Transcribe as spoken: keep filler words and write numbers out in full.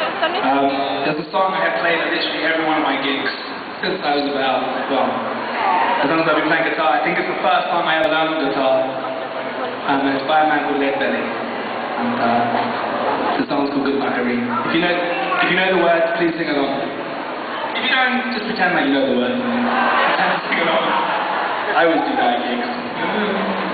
Um, there's a song I have played at literally every one of my gigs since I was about, well, as long as I've been playing guitar. I think it's the first time I ever learned guitar. Um, and it's by a man called Lead Belly. And uh, the song's called Goodnight Irene. If you know, if you know the words, please sing along. If you don't, just pretend like you know the words. Pretend to sing along. I always do that at gigs.